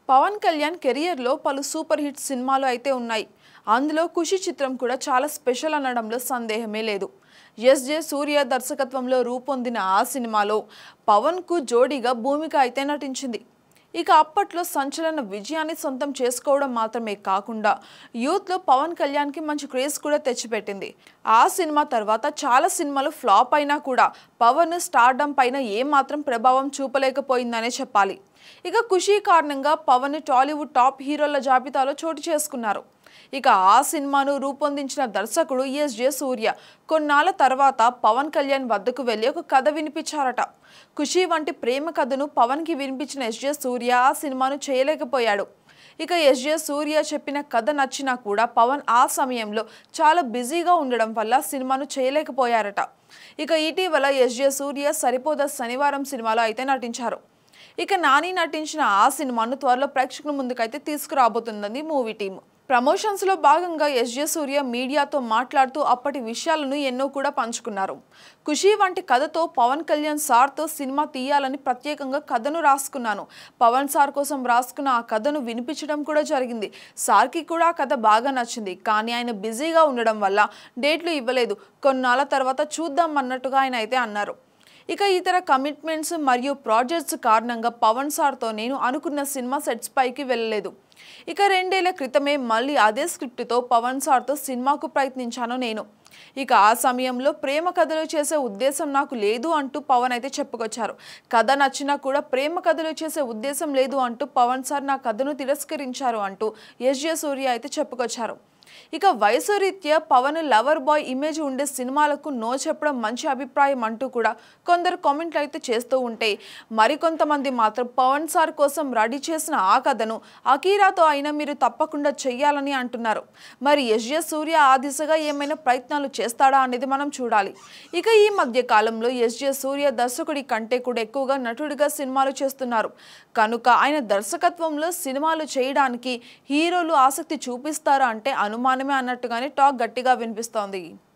Pawan Kalyan career లో పలు super hit సినిమాలు అయితే ఉన్నాయి. అందులో ఖుషి చిత్రం కూడా చాలా స్పెషల్ అనడంలో సందేహమే లేదు. ఎస్జే సూర్య దర్శకత్వంలో రూపొందిన ఆ సినిమాలో పవన్ కు జోడీగా భూమిక అయితే నటించింది. ఇక అప్పట్లో సంచలన విజయాన్ని సొంతం చేసుకోవడం మాత్రమే కాకుండా యూత్ లో పవన్ కళ్యాణ్ కి మంచి క్రేజ్ కూడా తెచ్చిపెట్టింది. ఆ సినిమా తర్వాత చాలా సినిమాలు ఫ్లాప్ అయినా కూడా పవన్ స్టార్డమ్ పైన ఏమాత్రం ప్రభావం చూపలేకపోయిందనే చెప్పాలి. ఇక ఖుషి కారణంగా పవన్ టాలీవుడ్ టాప్ హీరోల జాబితాలో చోటు చేసుకున్నారు. ఇక ఆ సినిమాను రూపొందించిన దర్శకుడు ఎస్జే సూర్య కొన్నాళ్ళ తర్వాత పవన్ కళ్యాణ్ వద్దకు వెళ్లి ఒక కథ వినిపించారట. ఖుషి వంటి ప్రేమ కథను పవన్ కి వినిపించిన ఎస్జే సూర్య ఆ సినిమాను చేయలేకపోయాడు. ఇక ఎస్జే సూర్య చెప్పిన కథ నచ్చినా కూడా పవన్ ఆ సమయంలో చాలా బిజీగా ఉండడం వల్ల సినిమాను చేయలేకపోయారట. ఇక ఇటీవల ఎస్జే సూర్య సరిపోదా శనివారం సినిమాలో అయితే నటించారు. ఇక నాని నటించిన ఆ సినిమాను త్వరలో ప్రేక్షకుల ముందుకైతే తీసుకురాబోతుందని మూవీ టీమ్. ప్రమోషన్స్ లో భాగంగా ఎస్జే సూర్య మీడియాతో మాట్లాడుతూ అప్పటి విషయాలను ఎన్నో కూడా పంచుకున్నారు. ఖుషి వంటి కథతో పవన్ కళ్యాణ్ సార్తో సినిమా తీయాలని ప్రత్యేకంగా కథను రాసుకున్నాను. పవన్ సార్ కోసం రాసుకున్న ఆ కథను వినిపించడం కూడా జరిగింది. సార్కి కూడా ఆ కథ బాగా నచ్చింది. కానీ ఆయన బిజీగా ఉండడం వల్ల డేట్లు ఇవ్వలేదు. కొన్నాళ్ళ తర్వాత చూద్దాం అన్నట్టుగా ఆయన అయితే అన్నారు. ఇక ఇతర కమిట్మెంట్స్ మరియు ప్రాజెక్ట్స్ కారణంగా పవన్ సార్తో నేను అనుకున్న సినిమా సెట్స్ పైకి వెళ్ళలేదు. ఇక 2 ఏళ్ల క్రితమే మళ్ళీ అదే స్క్రిప్ట్తో పవన్ సార్తో సినిమాకు ప్రయత్నించాను నేను. ఇక ఆ సమయంలో ప్రేమ కథలు చేసే ఉద్దేశం నాకు లేదు అంటూ పవన్ అయితే చెప్పుకొచ్చారు. కథ నచ్చినా కూడా ప్రేమ కథలు చేసే ఉద్దేశం లేదు అంటూ పవన్ సార్ నా కథను తిరస్కరించారు అంటూ ఎస్జే సూర్య అయితే చెప్పుకొచ్చారు. ఇక వయసు రీత్యా పవన్ లవర్ బాయ్ ఇమేజ్ ఉండే సినిమాలకు నో చెప్పడం మంచి అభిప్రాయం అంటూ కూడా కొందరు కామెంట్లు అయితే చేస్తూ ఉంటే, మరికొంతమంది మాత్రం పవన్ సార్ కోసం రెడీ చేసిన ఆ కథను అకీరాతో అయినా మీరు తప్పకుండా చెయ్యాలని అంటున్నారు. మరి ఎస్జే సూర్య ఆ దిశగా ఏమైనా ప్రయత్నాలు చేస్తాడా అనేది మనం చూడాలి. ఇక ఈ మధ్య కాలంలో ఎస్జే సూర్య దర్శకుడి కంటే కూడా ఎక్కువగా నటుడిగా సినిమాలు చేస్తున్నారు కనుక ఆయన దర్శకత్వంలో సినిమాలు చేయడానికి హీరోలు ఆసక్తి చూపిస్తారా అంటే అనుమానమే అన్నట్టుగానే టాక్ గట్టిగా వినిపిస్తోంది.